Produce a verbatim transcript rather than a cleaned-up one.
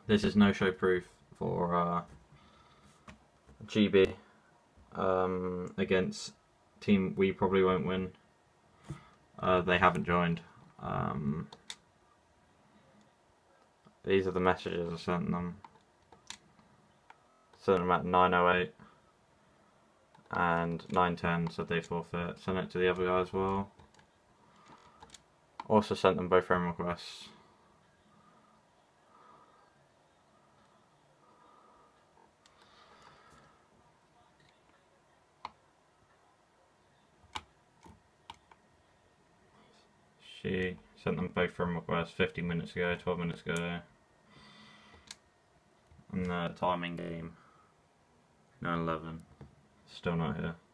This is no show proof for uh, G B um, against team we probably won't win. Uh, they haven't joined. Um, these are the messages I sent them. Sent them at nine oh eight and nine ten, said they forfeit. Sent it to the other guy as well. Also sent them both friend requests. She sent them both friend requests fifteen minutes ago, twelve minutes ago. And the timing game, nine eleven, still not here.